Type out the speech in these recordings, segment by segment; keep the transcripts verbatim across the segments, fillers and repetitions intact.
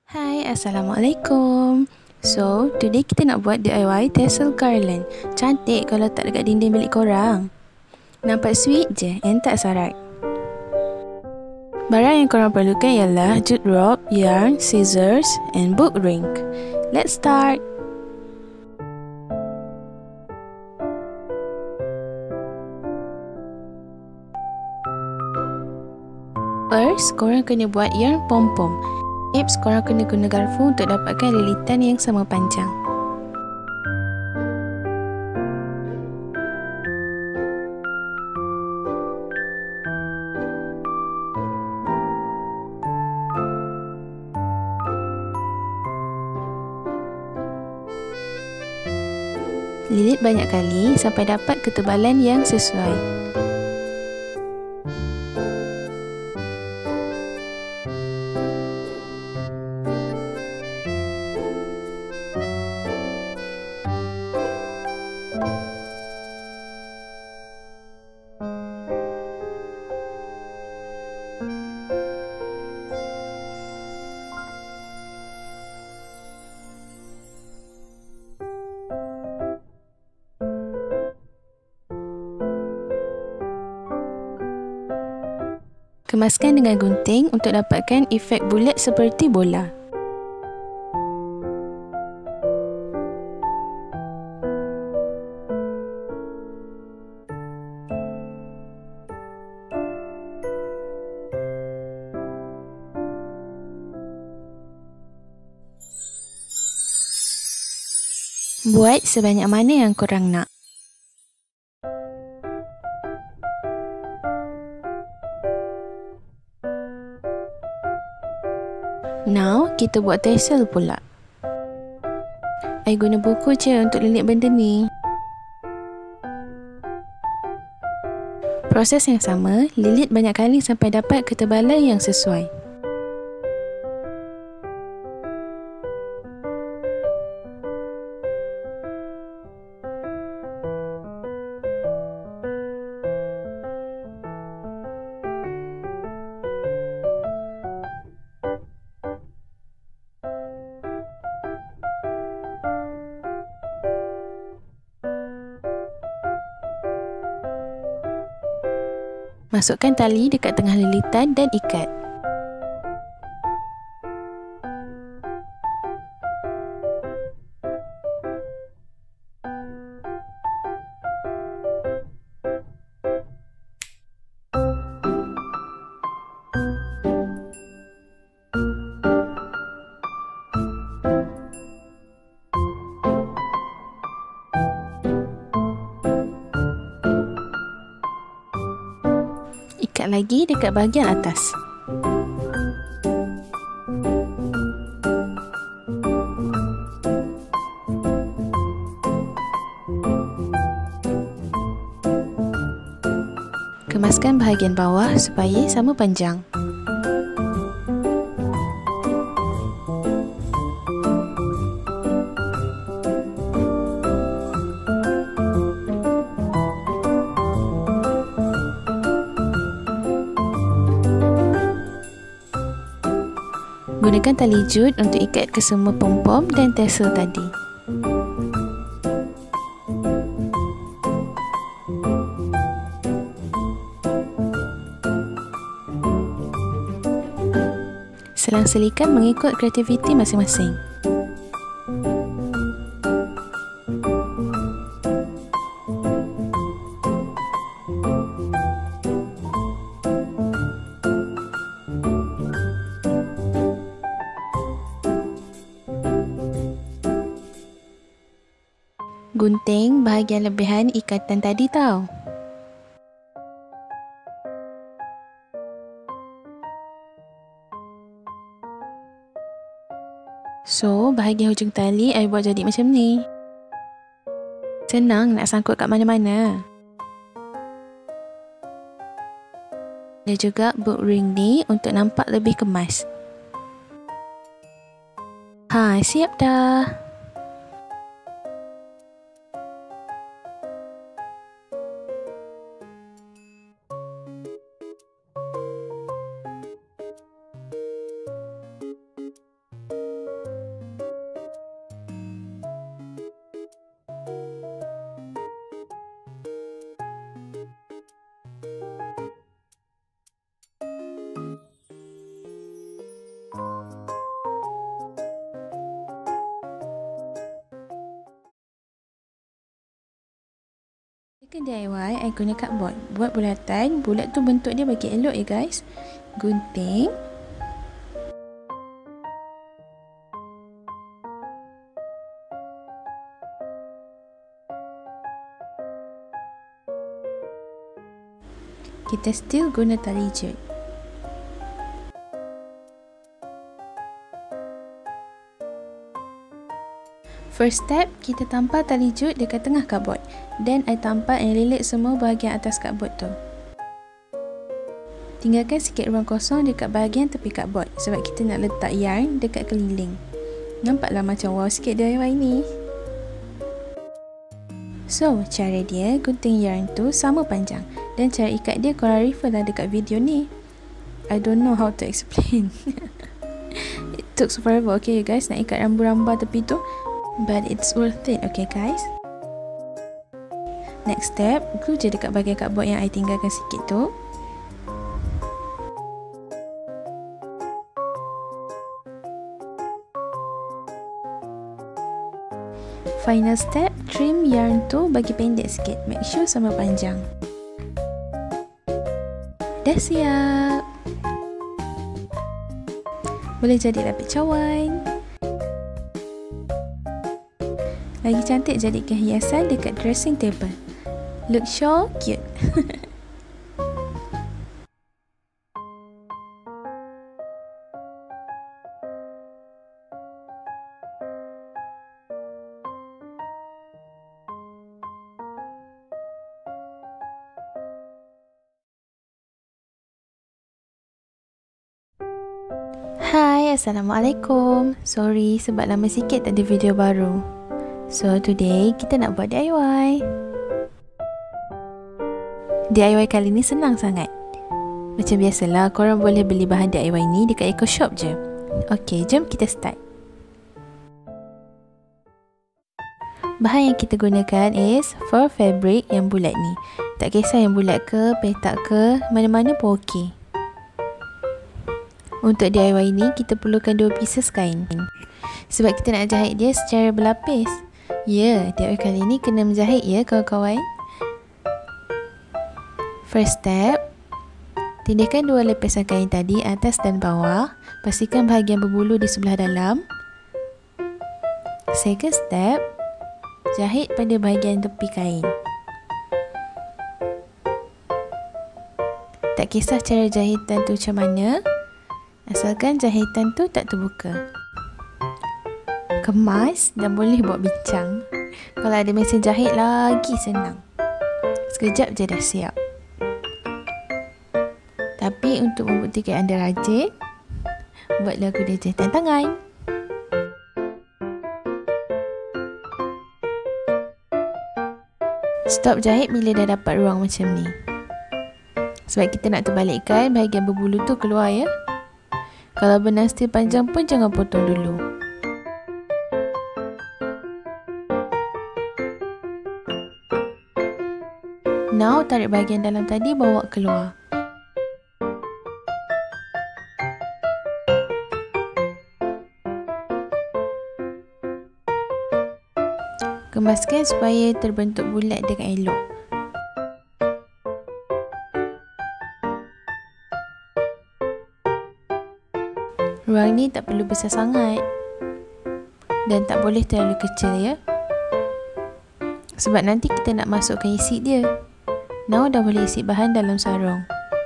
Hai, Assalamualaikum. So, today kita nak buat D I Y tassel garland. Cantik kalau tak dekat dinding bilik korang. Nampak sweet je and tak sarat. Barang yang korang perlukan ialah jute rope, yarn, scissors and book ring. Let's start. First, korang kena buat yarn pom-pom. Eps, korang kena guna garfu untuk dapatkan lilitan yang sama panjang. Lilit banyak kali sampai dapat ketebalan yang sesuai. Kemaskan dengan gunting untuk dapatkan efek bulat seperti bola. Buat sebanyak mana yang korang nak. Now, kita buat tassel pula. I guna buku je untuk lilit benda ni. Proses yang sama, lilit banyak kali sampai dapat ketebalan yang sesuai. Masukkan tali dekat tengah lilitan dan ikat. Ikat lagi dekat bahagian atas. Kemaskan bahagian bawah supaya sama panjang. Gunakan tali jute untuk ikat ke semua pom-pom dan tassel tadi. Selang-selikan mengikut kreativiti masing-masing. Gunting bahagian lebihan ikatan tadi tau. So, bahagian hujung tali I buat jadi macam ni. Senang nak sangkut kat mana-mana. Dan juga book ring ni untuk nampak lebih kemas. Ha, siap dah. Untuk D I Y, I guna cardboard. Buat bulatan, bulat tu bentuk dia bagi elok ya guys. Gunting. Kita still guna tali jut. First step, kita tampal tali jut dekat tengah cardboard. Dan I tampal and lilit semua bahagian atas cardboard tu. Tinggalkan sikit ruang kosong dekat bahagian tepi cardboard sebab kita nak letak yarn dekat keliling. Nampaklah macam wow sikit D I Y ni. So, cara dia gunting yarn tu sama panjang. Dan cara ikat dia korang refer lah dekat video ni. I don't know how to explain. It took forever, okay you guys, nak ikat rambu-rambu tepi tu. But it's worth it, okay guys. Next step, glue je dekat bahagian cardboard yang I tinggalkan sikit tu. Final step, trim yarn tu bagi pendek sikit. Make sure sama panjang. Dah siap. Boleh jadi lapik cawan. Lagi cantik jadikan hiasan dekat dressing table. Look so cute. Hai, Assalamualaikum. Sorry sebab lama sikit tak ada video baru. So today kita nak buat D I Y. D I Y kali ni senang sangat. Macam biasalah, korang boleh beli bahan D I Y ni dekat Eco Shop je. Ok, jom kita start. Bahan yang kita gunakan is fur fabric yang bulat ni. Tak kisah yang bulat ke, petak ke, mana-mana pun ok. Untuk D I Y ni kita perlukan dua pieces kain. Sebab kita nak jahit dia secara berlapis. Ya, yeah, D I Y kali ni kena menjahit ya kawan-kawan. First step, tindihkan dua lapisan kain tadi atas dan bawah. Pastikan bahagian berbulu di sebelah dalam. Second step, jahit pada bahagian tepi kain. Tak kisah cara jahitan tu macam mana, asalkan jahitan tu tak terbuka. Kemas dan boleh buat bincang. Kalau ada mesin jahit lagi senang. Sekejap je dah siap. Tapi untuk membuktikan anda rajin, buatlah guna jahitan tangan. Stop jahit bila dah dapat ruang macam ni. Sebab kita nak terbalikkan bahagian berbulu tu keluar ya. Kalau benang stil panjang pun jangan potong dulu. Now tarik bahagian dalam tadi bawa keluar. Kemaskan supaya terbentuk bulat dengan elok. Ruang ni tak perlu besar sangat. Dan tak boleh terlalu kecil ya. Sebab nanti kita nak masukkan isi dia. Now dah boleh isi bahan dalam sarung.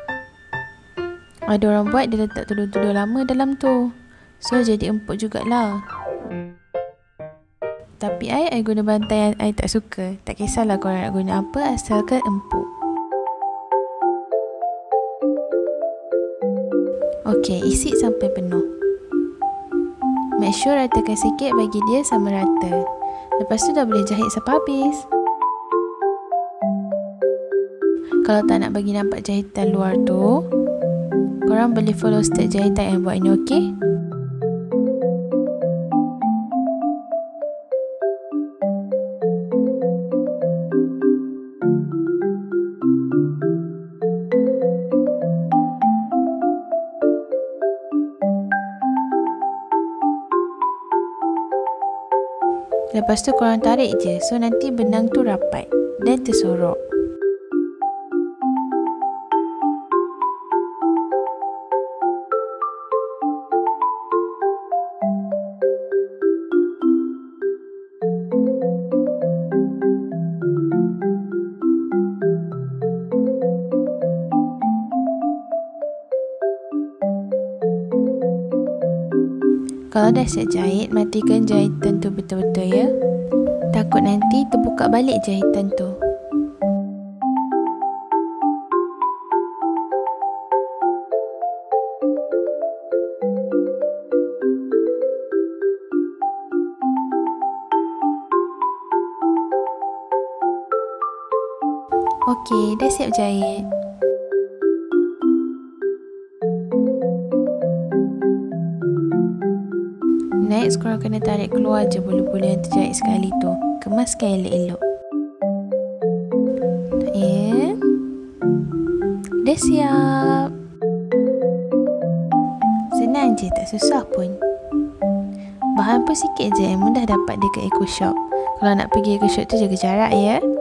Ada orang buat dia letak tudung-tudung lama dalam tu. So jadi empuk jugalah. Tapi I, I guna bantai yang I tak suka. Tak kisahlah korang nak guna apa asalkan empuk. Ok, isi sampai penuh. Make sure ratakan sikit bagi dia sama rata. Lepas tu dah boleh jahit sampai habis. Kalau tak nak bagi nampak jahitan luar tu, korang boleh follow step jahitan yang buat ini, ok? Lepas tu korang tarik je, so nanti benang tu rapat dan tersorok. Kalau dah siap jahit, matikan jahitan tu betul-betul ya. Takut nanti terbuka balik jahitan tu. Okey, dah siap jahit. Next, korang kena tarik keluar je bulu-bulu yang terjahit sekali tu. Kemaskan elok-elok. Ya. Dah siap. Senang je, tak susah pun. Bahan pun sikit je, mudah dapat dekat Eco Shop. Kalau nak pergi Eco Shop tu jaga jarak ya.